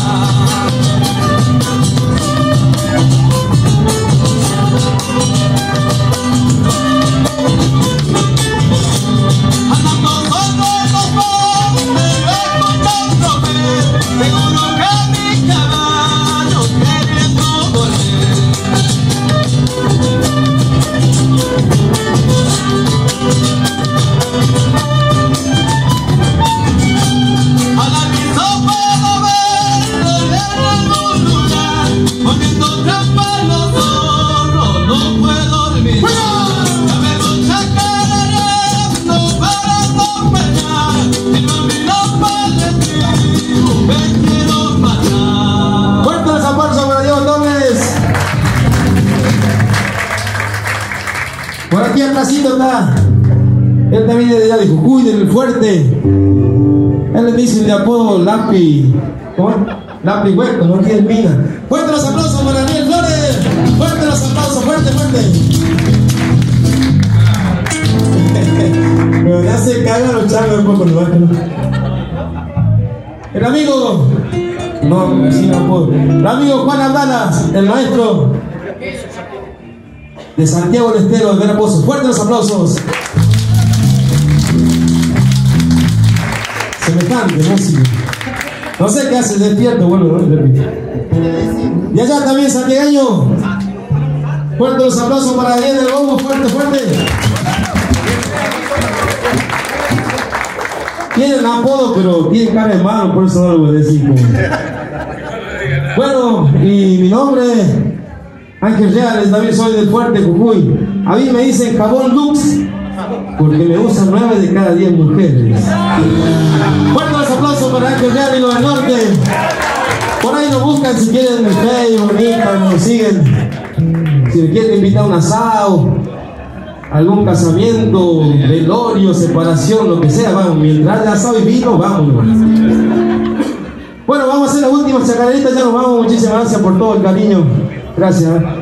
Por aquí atrásito está. Él también es de allá de Jujuy, del Fuerte. Él le dice de apodo Lápiz. ¿Cómo? Lápiz Hueco, no aquí en Mina. Fuerte los aplausos para Daniel Flores. Fuerte los aplausos, fuerte, fuerte. Pero ya se cagan los chavos un poco, ¿no? El amigo. No, sin apodo. El amigo Juan Abdalas, el maestro de Santiago del Estero, de Verapozo. Fuerte los aplausos. Semejante música. No sé qué hace, despierto, bueno, ¿no? Y allá también santiagueño. Fuerte los aplausos para Daniel del Bombo, fuerte, fuerte. Tienen apodo, pero tienen cara de malo, por eso no lo voy a decir. Bueno, y mi nombre Ángel Reales, también soy del Fuerte, Jujuy. A mí me dicen Jabón Lux porque me usan 9 de cada 10 mujeres. Fuerte los aplausos para Ángel Reales y los del norte. Por ahí nos buscan si quieren el Facebook, nos siguen. Si les quieren invitar a un asado, algún casamiento, velorio, separación, lo que sea, vamos. Mientras haya asado y vino, vámonos. Bueno, vamos a hacer la última chacarerita, ya nos vamos. Muchísimas gracias por todo el cariño. Gracias.